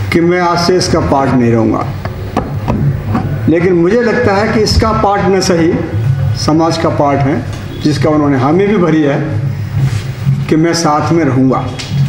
कि मैं आज से इसका पार्ट नहीं रहूँगा, लेकिन मुझे लगता है कि इसका पार्ट न सही समाज का पार्ट है, जिसका उन्होंने हामी भी भरी है कि मैं साथ में रहूँगा।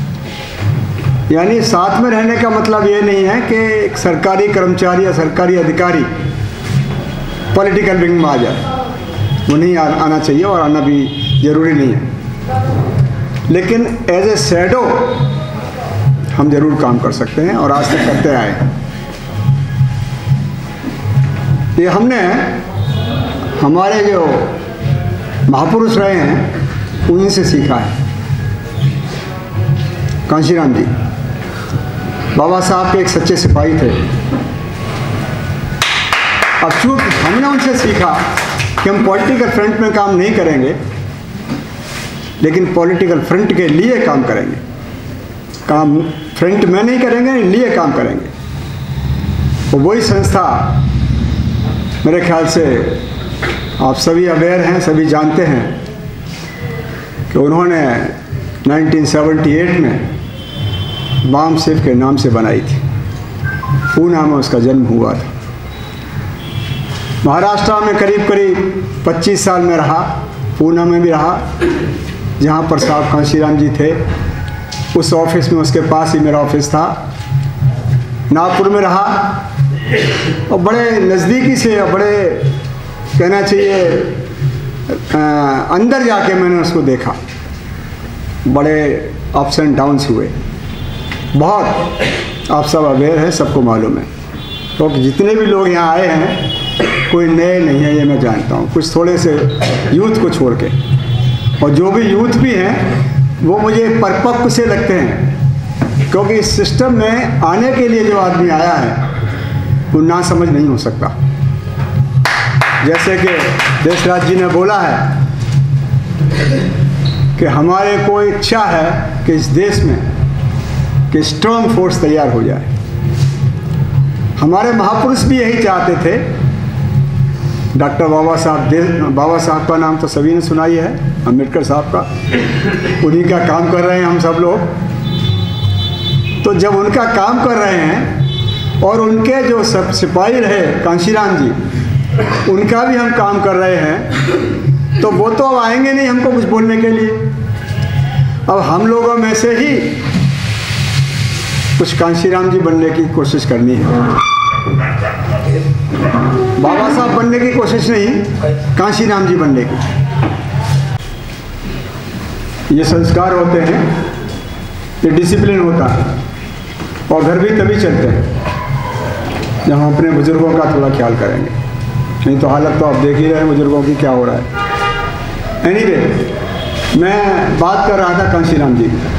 यानी साथ में रहने का मतलब ये नहीं है कि एक सरकारी कर्मचारी या सरकारी अधिकारी पॉलिटिकल विंग में आ जाए, वो नहीं आना चाहिए और आना भी ज़रूरी नहीं है, लेकिन एज ए शैडो हम ज़रूर काम कर सकते हैं और आज तक करते आए हैं। ये हमने हमारे जो महापुरुष रहे हैं उन्हीं से सीखा है। कांशीराम जी बाबा साहब के एक सच्चे सिपाही थे। अब चूँकि हमने उनसे सीखा कि हम पॉलिटिकल फ्रंट में काम नहीं करेंगे, लेकिन पॉलिटिकल फ्रंट के लिए काम करेंगे। काम फ्रंट में नहीं करेंगे, लिए काम करेंगे। तो वही संस्था मेरे ख्याल से आप सभी अवेयर हैं, सभी जानते हैं कि उन्होंने 1978 में बाम सिर्फ के नाम से बनाई थी। पूना में उसका जन्म हुआ था। महाराष्ट्र में करीब करीब 25 साल में रहा, पूना में भी रहा, जहाँ पर साहब कांशीराम जी थे। उस ऑफिस में, उसके पास ही मेरा ऑफिस था। नागपुर में रहा और बड़े नज़दीकी से, बड़े कहना चाहिए अंदर जाके मैंने उसको देखा। बड़े अप्स एंड डाउन्स हुए, बहुत। आप सब अवेयर है, सबको मालूम है। तो जितने भी लोग यहाँ आए हैं कोई नए नहीं है, ये मैं जानता हूँ, कुछ थोड़े से यूथ को छोड़ के। और जो भी यूथ भी हैं वो मुझे परिपक्व से लगते हैं, क्योंकि इस सिस्टम में आने के लिए जो आदमी आया है वो ना समझ नहीं हो सकता। जैसे कि देशराज जी ने बोला है कि हमारे को इच्छा है कि इस देश में कि स्ट्रॉन्ग फोर्स तैयार हो जाए। हमारे महापुरुष भी यही चाहते थे। डॉक्टर बाबा साहब का नाम तो सभी ने सुना ही है, अम्बेडकर साहब का। उन्हीं का काम कर रहे हैं हम सब लोग। तो जब उनका काम कर रहे हैं और उनके जो सब सिपाही रहे कांशीराम जी, उनका भी हम काम कर रहे हैं, तो वो तो अब आएंगे नहीं हमको कुछ बोलने के लिए। अब हम लोगों में से ही कुछ कांशीराम जी बनने की कोशिश करनी है। बाबा साहब बनने की कोशिश नहीं, कांशीराम जी बनने की। ये संस्कार होते हैं, ये डिसिप्लिन होता है, और घर भी तभी चलते हैं जब हम अपने बुजुर्गों का थोड़ा ख्याल करेंगे। नहीं तो हालत तो आप देख ही रहे हैं बुजुर्गों की क्या हो रहा है। एनीवे, मैं बात कर रहा था कांशीराम जी की।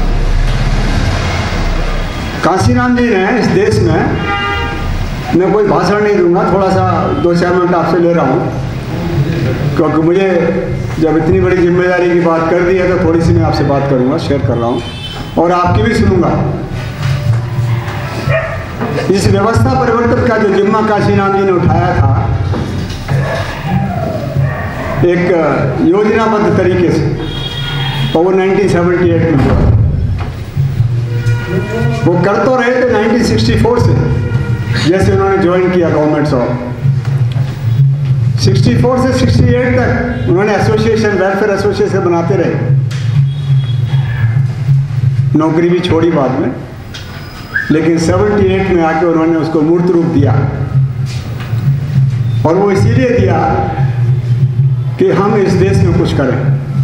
कांशीराम जी ने इस देश में, मैं कोई भाषण नहीं दूंगा, थोड़ा सा 2-4 मिनट आपसे ले रहा हूँ, क्योंकि मुझे जब इतनी बड़ी जिम्मेदारी की बात कर दी है तो थोड़ी सी मैं आपसे बात करूँगा, शेयर कर रहा हूँ, और आपकी भी सुनूंगा। इस व्यवस्था परिवर्तन का जो जिम्मा कांशीराम जी ने उठाया था, एक योजनाबद्ध तरीके से, और वो 1978 में हुआ। वो कर तो रहे थे 1964 से, जैसे उन्होंने ज्वाइन किया गवर्नमेंट ऑफ 64 से 68 तक उन्होंने एसोसिएशन, वेलफेयर एसोसिएशन बनाते रहे। नौकरी भी छोड़ी बाद में, लेकिन 78 में आके उन्होंने उसको मूर्त रूप दिया। और वो इसीलिए दिया कि हम इस देश में कुछ करें।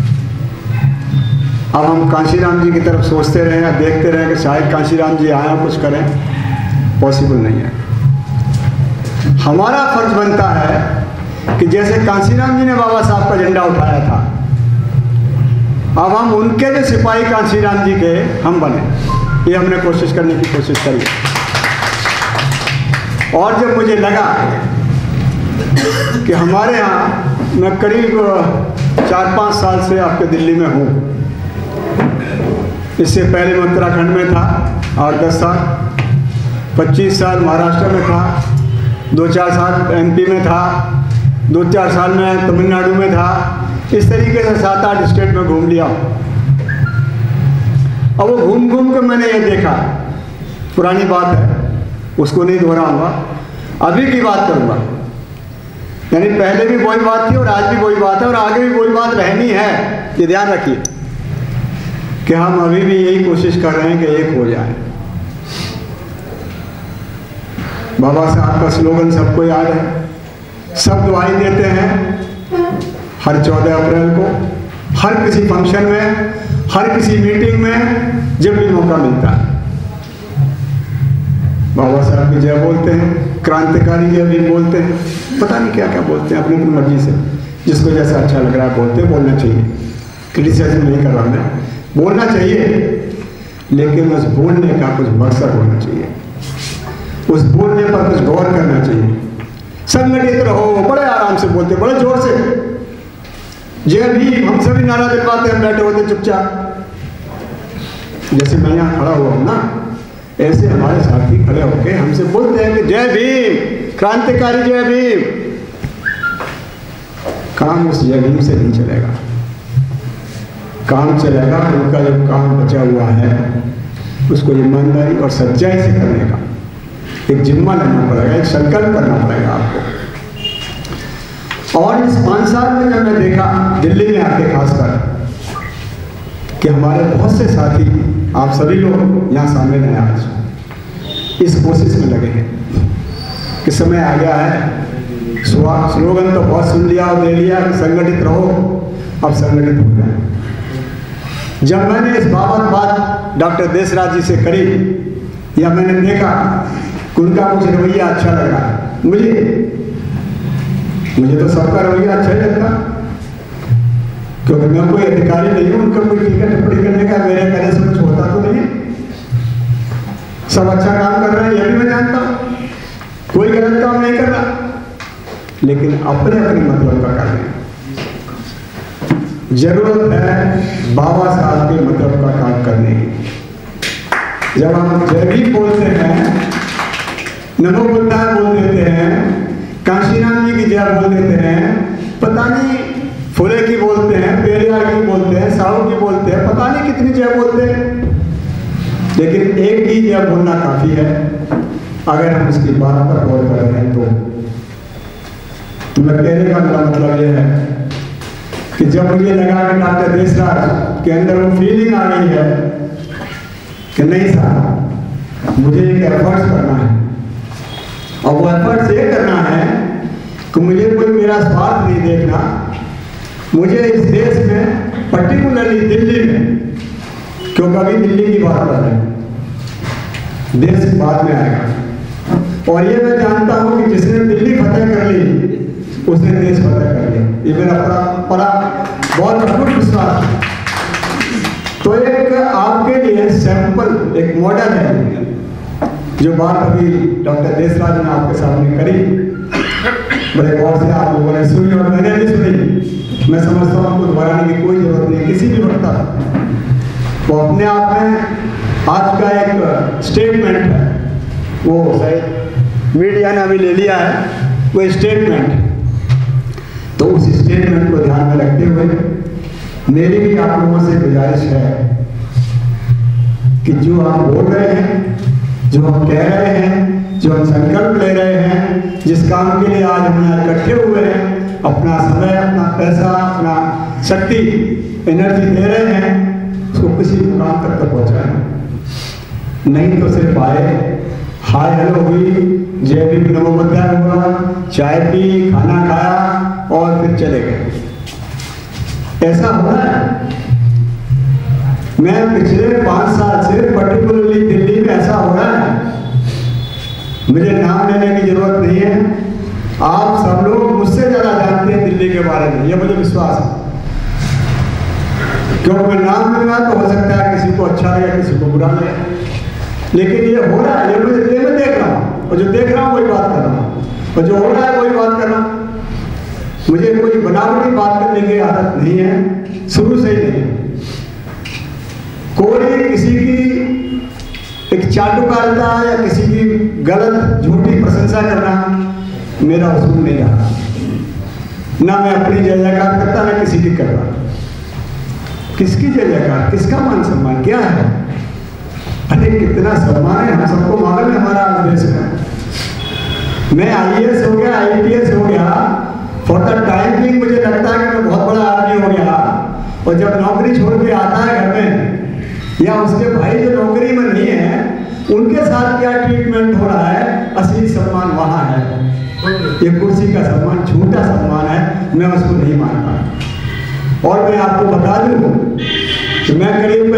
अब हम कांशीराम जी की तरफ सोचते रहें या देखते रहें कि शायद कांशीराम जी आए कुछ करें, पॉसिबल नहीं है। हमारा फर्ज बनता है कि जैसे कांशीराम जी ने बाबा साहब का झंडा उठाया था, अब हम उनके जो सिपाही कांशीराम जी के हम बने। ये हमने कोशिश करने की कोशिश करी। और जब मुझे लगा कि हमारे यहाँ, मैं करीब 4-5 साल से आपके दिल्ली में हूँ, इससे पहले मैं उत्तराखंड में था 8-10 साल, 25 साल महाराष्ट्र में था, 2-4 साल एमपी में था, 2-4 साल में तमिलनाडु में था। इस तरीके से 7-8 स्टेट में घूम लिया। अब वो घूम घूम के मैंने ये देखा, पुरानी बात है, उसको नहीं दोहराऊंगा, अभी की बात करूंगा। यानी पहले भी वही बात थी और आज भी वही बात है और आगे भी वही बात रहनी है। ये ध्यान रखिए कि हम अभी भी यही कोशिश कर रहे हैं कि एक हो जाए। बाबा साहब का स्लोगन सबको याद है, सब दुआई देते हैं हर 14 अप्रैल को, हर किसी फंक्शन में, हर किसी मीटिंग में, जब भी मौका मिलता है बाबा साहब की जय बोलते हैं, क्रांतिकारी जय भी बोलते हैं, पता नहीं क्या क्या बोलते हैं, अपनी अपनी मर्जी से जिसको जैसा अच्छा लग रहा है बोलते हैं। बोलना चाहिए, क्रिटिसाइज नहीं कर रहा मैं, बोलना चाहिए, लेकिन उस बोलने का कुछ मकसद होना चाहिए, उस बोलने पर कुछ गौर करना चाहिए। संगठित रहो, बड़े आराम से बोलते, बड़े जोर से जय भीम, हम सभी नारा दिलवाते हैं, बैठे होते चुपचाप। जैसे मैं यहाँ खड़ा हुआ हूँ ना, ऐसे हमारे साथी खड़े होकर हमसे बोलते हैं कि जय भीम, क्रांतिकारी जय भीम। काम उस जय भीम से नहीं चलेगा, काम चलेगा उनका जो काम बचा हुआ है उसको ईमानदारी और सच्चाई से करने का एक जिम्मा लेना पड़ेगा, एक संकल्प करना पड़ेगा आपको। और इस 5 साल में जब मैं देखा दिल्ली में आके खासकर कि हमारे बहुत से साथी, आप सभी लोग यहाँ शामिल हैं, आज इस कोशिश में लगे हैं कि समय आ गया है, स्लोगन तो बहुत सुन लिया और दे लिया कि संगठित रहो, अब संगठित हो गए। जब मैंने इस बात डॉक्टर देसराज जी से करी या मैंने देखा कि उनका कुछ रवैया अच्छा लग रहा है, मुझे तो सबका रवैया अच्छा ही लगता, क्योंकि मैं कोई अधिकारी नहीं हूं उनका कोई टीका टिप्पणी करने का, मेरे कहने से कुछ होता तो नहीं। सब अच्छा काम कर रहे हैं, यह भी मैं जानता हूं, कोई गलत काम नहीं कर रहा, लेकिन अपने अपने मतलब का कर रहे हैं। जरूरत है बाबा साहब के मतलब का काम करने की। जब हम जय भीम बोलते हैं, नमो बुद्धाय बोल देते हैं, काशीराम जी की जय बोल देते हैं, पता नहीं फुले की बोलते हैं, पेरियार की बोलते हैं, साहू की बोलते हैं, पता नहीं कितनी जय बोलते हैं, लेकिन एक ही जय बोलना काफी है अगर हम इसकी बात पर गौर कर रहे हैं। तो मैं कहने का मेरा मतलब यह है कि जब मुझे लगा कि डॉक्टर देसराज के अंदर वो फीलिंग आ गई है कि नहीं साहब मुझे एक एफर्ट्स करना है, और वो एफर्ट्स ये करना है कि मुझे कोई मेरा स्वार्थ नहीं देखना, मुझे इस देश में पर्टिकुलरली दिल्ली में, क्योंकि अभी दिल्ली की बात कर रहे हैं, देश बाद में आएगा, और ये मैं जानता हूं कि जिसने दिल्ली फतेह कर ली उसने देश फतेह कर लिया, ये मेरा बड़ा बहुत अद्भुत विश्वास है। तो एक आपके लिए सैंपल, एक मॉडल है जो बात अभी डॉक्टर देसराज ने आपके सामने करी, बड़े गौर से आप लोगों ने सुनी और मैंने भी सुनी। मैं समझता हूँ आपको दोहराने की कोई जरूरत नहीं, किसी भी वक्ता वो अपने आप में आज का एक स्टेटमेंट है, वो शायद मीडिया ने अभी ले लिया है वो स्टेटमेंट। तो उस स्टेटमेंट को ध्यान में रखते हुए मेरी भी आप लोगों से गुजारिश है कि जो आप बोल रहे हैं, जो हम कह रहे हैं, जो हम संकल्प ले रहे हैं, जिस काम के लिए आज हम यहाँ इकट्ठे हुए हैं, अपना समय, अपना पैसा, अपना शक्ति, एनर्जी दे रहे हैं, उसको किसी मुकाम तक तो पहुँचाएं। नहीं तो सिर्फ आए, हाय हेलो हुई, जय भीम नमो बुद्धाय हुआ, चाय पी, खाना खाया और फिर चले गए। ऐसा हो रहा है। मैं पिछले 5 साल से पर्टिकुलरली दिल्ली में ऐसा हो रहा है, मुझे नाम लेने की जरूरत नहीं है, आप सब लोग मुझसे ज्यादा जानते हैं दिल्ली के बारे में, ये मुझे विश्वास है। क्योंकि नाम लूंगा तो हो सकता है किसी को अच्छा लगे, किसी को बुरा लगे, लेकिन ये हो रहा है, ये मैं देख रहा हूँ, और जो देख रहा हूँ वही बात कर रहा हूँ, और जो हो रहा है वही बात कर रहा हूँ। मुझे कोई बनावटी बात करने की आदत नहीं है, शुरू से ही नहीं है। कोई किसी की एक चाटुकारिता या किसी की गलत झूठी प्रशंसा करना मेरा उसूल नहीं रहा, ना मैं अपनी जय जयकार करता, ना किसी की करता। किसकी जय जयकार, किसका मान सम्मान क्या है? अरे कितना सम्मान है, हम सबको मालूम है हमारा देश में। मैं IAS हो गया, IPS हो गया, फॉर द टाइम बिंग मुझे लगता है कि मैं बहुत बड़ा आदमी हो गया। और जब नौकरी छोड़ के आता है घर में, या उसके भाई जो नौकरी में नहीं है उनके साथ क्या ट्रीटमेंट हो रहा है, असली सम्मान वहाँ है। ये कुर्सी का सम्मान झूठा सम्मान है, मैं उसको नहीं मानता। और मैं आपको बता दूं कि मैं करीब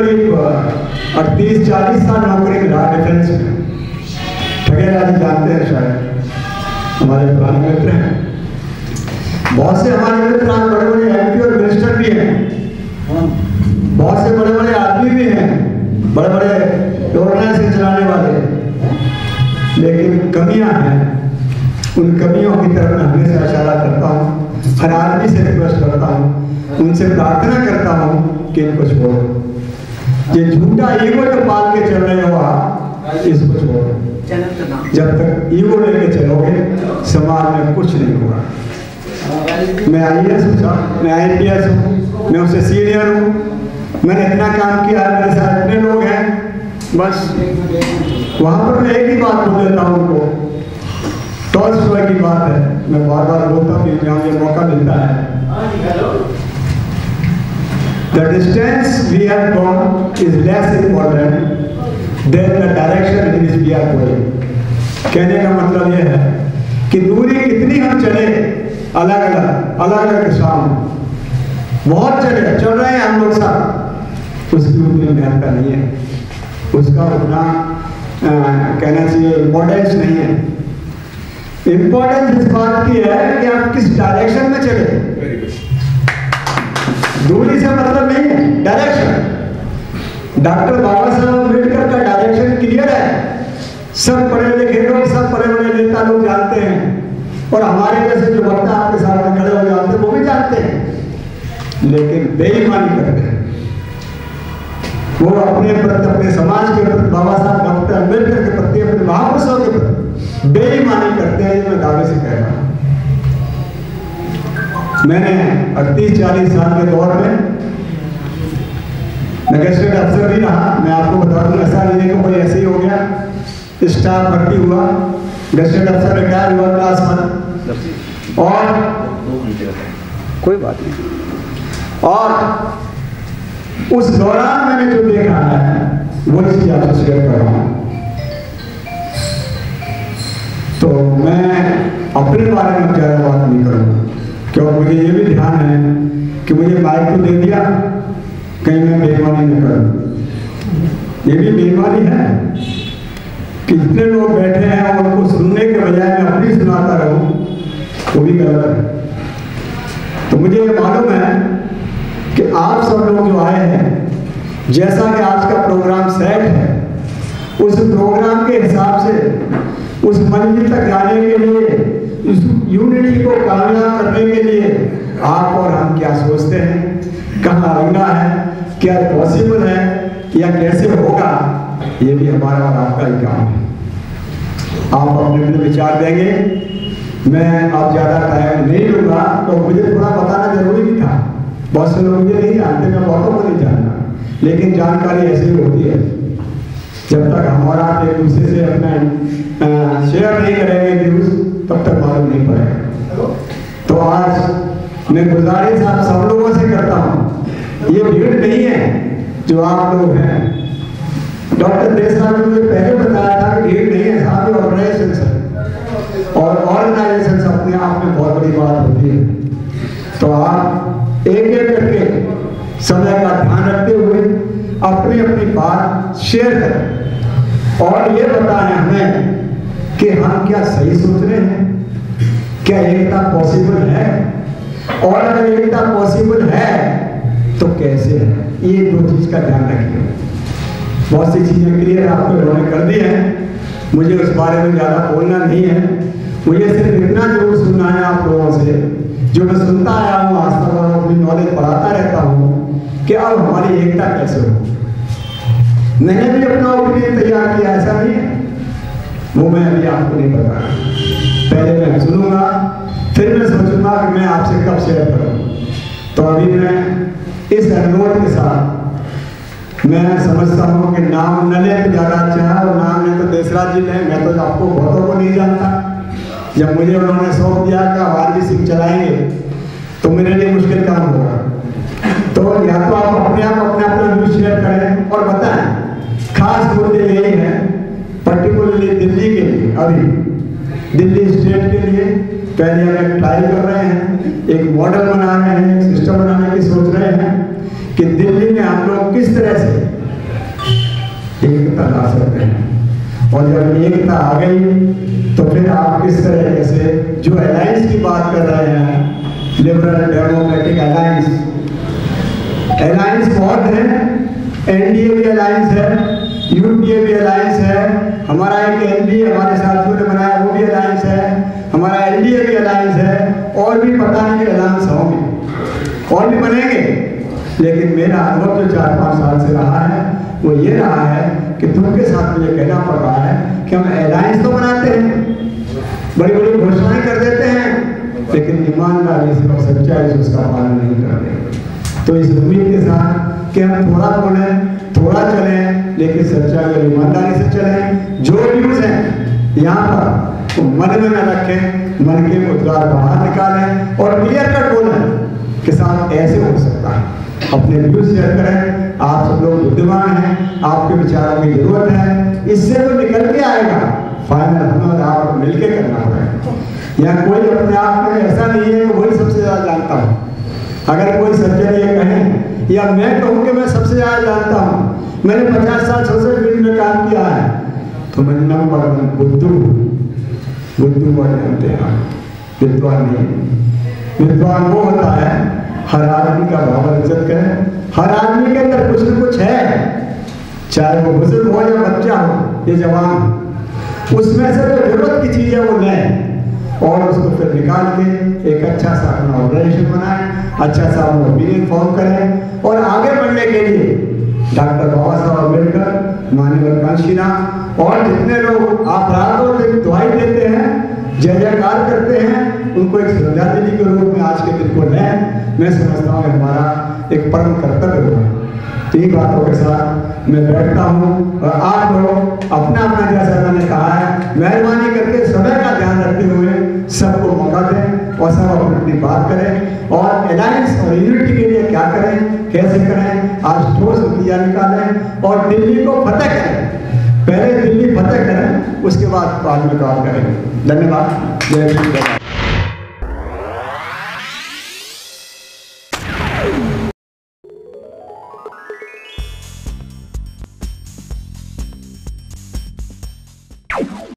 38-40 साल नौकरी में रहा डिफेंस में। ठगेरा जी जानते हैं शायद, हमारे पुराने मित्र हैं। बहुत से हमारे मित्र आज बड़े बड़े MP और मिनिस्टर भी हैं, बहुत से बड़े बड़े आदमी भी हैं, बड़े बड़े ऑर्गेनाइजेशन चलाने वाले। लेकिन कमियां हैं, उन कमियों की तरफ मैं हमेशा इशारा करता हूँ, हर आदमी से रिक्वेस्ट करता हूँ, उनसे प्रार्थना करता हूँ कि इनको छोड़ो। ये झूठा ईगो जो पाल के चल रहे हो आप, इसको छोड़ो। जब तक ईगो लेके चलोगे समाज में कुछ नहीं होगा। मैं IAS हूँ, मैं IPS हूँ, मैं उससे सीनियर हूँ, मैंने इतना काम किया, मेरे साथ इतने लोग हैं। बस वहाँ पर मैं एक ही बात बोल देता हूँ उनको, टॉल्स्टॉय की बात है, मैं बार बार बोलता हूँ जहाँ ये मौका मिलता है। The distance we have gone is less important than the direction in which we are going. कहने का मतलब यह है कि दूरी कितनी हम चले, अलग अलग दिशाओं में बहुत चल रहे हैं हम लोग सब, उसकी उतनी महत्ता नहीं है, उसका उतना कहना चाहिए इम्पोर्टेंस नहीं है। इम्पोर्टेंस इस बात की है कि आप किस डायरेक्शन में चले। दूरी से मतलब नहीं है, डायरेक्शन। डॉक्टर बाबा साहब अम्बेडकर का डायरेक्शन क्लियर है, सब पढ़े लिखे लोग, सब बड़े बड़े नेता लोग जानते हैं, और हमारे जैसे जो वक्ता आपके सामने खड़े हो जाते हैं वो भी जानते हैं, लेकिन बेईमानी करते हैं। वो अपने प्रति, अपने समाज के प्रति, बाबा साहब डॉक्टर अम्बेडकर के प्रति, अपने महापुरुषों के प्रति बेईमानी करते हैं। ये मैं दावे से कह रहा हूँ। मैंने 38-40 साल के दौर में मैजिस्ट्रेट अफसर भी रहा। मैं आपको बता दूं, ऐसा नहीं है कि कोई ऐसे ही हो गया, स्टाफ भर्ती हुआ, मैजिस्ट्रेट अफसर रिटायर हुआ क्लास 1, और कोई बात नहीं। और उस दौरान मैंने जो देखा है वो चीज आपसे शेयर कर रहा हूं। तो मैं अपने बारे में ज्यादा बात नहीं करूंगा, क्योंकि मुझे ये भी ध्यान है कि मुझे माइक तो दे दिया, कहीं मैं बेईमानी न करूं। ये भी बेईमानी है कि इतने लोग बैठे हैं और उनको सुनने के बजाय मैं अपनी सुनाता रहूं, वो भी गलत है। तो मुझे ये मालूम है कि आप सब लोग जो आए हैं, जैसा कि आज का प्रोग्राम सेट है, उस प्रोग्राम के हिसाब से उस मंजिल तक जाने के लिए, इस यूनिटी को कामयाब करने के लिए आप और हम क्या सोचते हैं, कहाँ आना है, क्या पॉसिबल है या कैसे होगा, ये भी हमारा और आपका ही काम है। आप अपने अपने विचार देंगे, मैं अब ज़्यादा टाइम नहीं लूँगा। तो मुझे थोड़ा बताना जरूरी भी था, बहुत से लोग मुझे नहीं जानते, मैं बहुतों को नहीं जानता, लेकिन जानकारी ऐसी होती है, जब तक हमारा एक दूसरे से अपना शेयर नहीं करेंगे न्यूज़, तब तक मालूम नहीं पड़ेगा। तो आज मैं गुजारिश आप सब लोगों से करता हूँ, ये भीड़ नहीं है जो आप लोग हैं। डॉक्टर देशराज ने मुझे पहले बताया था कि भीड़ नहीं है, साथ ही ऑर्गेनाइजेशन है, और ऑर्गेनाइजेशन अपने आप में बहुत बड़ी बात होती है। तो आप एक एक करके समय का ध्यान रखते हुए अपनी अपनी बात शेयर करें और ये बताएं हमें कि हम क्या सही सोच रहे हैं, क्या एकता पॉसिबल है, और अगर एकता पॉसिबल है तो कैसे है। ये दो चीज का ध्यान रखिए। बहुत सी चीजें क्लियर आपको उन्होंने कर दी हैं, मुझे उस बारे में ज़्यादा बोलना नहीं है। मुझे सिर्फ इतना जरूर सुनना है आप लोगों से, जो मैं सुनता आया हूँ आज तक और अपनी नॉलेज बढ़ाता रहता हूँ, कि अब हमारी एकता कैसे हो। मैंने भी अपना ओपिनियन तैयार किया, ऐसा नहीं है, वो मैं अभी आपको नहीं बता रहा। पहले मैं सुनूंगा, फिर मैं सोचूंगा कि मैं आपसे कब शेयर करूँ। तो अभी मैं इस अनुरोध के साथ मैं समझता हूँ कि नाम न ले तो ज़्यादा अच्छा है, और नाम ले तो देशराज जी ने, मैं तो आपको बहुतों को नहीं जानता, जब मुझे उन्होंने सौंप दिया कि आरबी सिंह चलाएंगे तो मेरे लिए मुश्किल काम होगा। तो या तो आप अपना व्यूज शेयर करें और बताएं। खास मुद्दे यही है पर्टिकुलरली दिल्ली के लिए, अभी दिल्ली स्टेट के लिए पहले हम एक ट्राई कर रहे हैं, एक मॉडल बना रहे हैं, एक सिस्टम बनाने की सोच रहे हैं कि दिल्ली में हम लोग किस तरह से एकता ला सकते हैं। और जब एकता आ गई तो फिर आप किस तरीके से जो अलायंस की बात कर रहे हैं, लिबरल डेमोक्रेटिक अलायंस बहुत है, एनडीए भी अलायंस है, यूपीए भी अलायंस है, हमारा एक एनडीए हमारे साथियों ने बनाया वो भी अलायंस है, हमारा एनडीए भी अलायंस है, और भी पता नहीं कि अलायंस होंगे और भी बनेंगे। लेकिन मेरा अनुभव जो 4-5 साल से रहा है वो ये रहा है कि तुमके साथ मुझे कहना पड़ रहा है कि हम अलायंस तो बनाते हैं, बड़ी बड़ी घोषणाएं कर देते हैं, लेकिन ईमानदारी से और सच्चाई से उसका पालन नहीं कर रहे। तो इस उम्मीद के साथ कि हम थोड़ा बोलें, थोड़ा चलें, लेकिन सच्चाई और ईमानदारी से चलें। जो व्यूज हैं यहाँ पर तो मन में न रखें, मन के उद्गार बाहर निकालें और क्लियर कट बोलें कि साथ ऐसे हो सकता है। अपने व्यूज शेयर करें। आप सब लोग बुद्धिमान हैं, आपके विचारों की जरूरत है, इससे तो निकल के आएगा। फाइनल हम और आप मिलके करना पड़ेगा। या कोई अपने आप में ऐसा नहीं है कि वही सबसे ज्यादा जानता हूँ। अगर कोई सज्जन ये कहे या मैं कहूँ कि मैं सबसे ज्यादा जानता हूँ, मैंने 50 साल सोशल फील्ड में काम किया है, तो मैं नंबर बुद्धू वर्ड जानते हैं, विद्वान नहीं। विद्वान वो होता है हर आदमी का भाव इज्जत करे, हर आदमी के अंदर कुछ न कुछ है, चाहे वो बुजुर्ग हो या बच्चा हो या जवान, उसमें से जो जरूरत की चीज है वो लें और उसको फिर निकाल के एक अच्छा सा अपना ऑर्गेनाइजेशन बनाएं, अच्छा सा अपना ओपिनियन फॉर्म करें और आगे बढ़ने के लिए डॉक्टर बाबा साहब अम्बेडकर, माननीय कांशीना और जितने लोग आप रात और दिन दुआई देते हैं, जय जयकार करते हैं, उनको एक श्रद्धांजलि के रूप में आज के दिन को लें। मैं समझता हूँ हमारा एक परम कर्तव्य होगा। तीन बातों के साथ मैं बैठता हूँ और आप लोग अपना अपना, जैसा मैंने कहा है, मेहरबानी करके समय का ध्यान रखते हुए सबको मौका दें और सब अपनी बात करें और अलायंस और यूनिटी के लिए क्या करें, कैसे करें, आज ठोस नतीजा निकालें और दिल्ली को फतेह करें। पहले दिल्ली फतेह करें, उसके बाद में काम करें। धन्यवाद। जय श्री